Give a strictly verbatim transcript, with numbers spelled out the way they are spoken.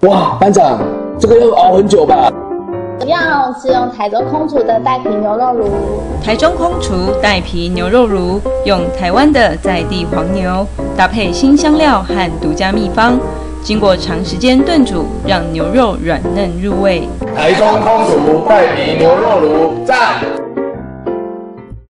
哇，班长，这个要熬很久吧？ 要是用台中空厨的带皮牛肉炉。 台中空厨带皮牛肉炉用台湾的在地黄牛，搭配新香料和独家秘方，经过长时间炖煮，让牛肉软嫩入味。 台中空厨带皮牛肉炉，赞！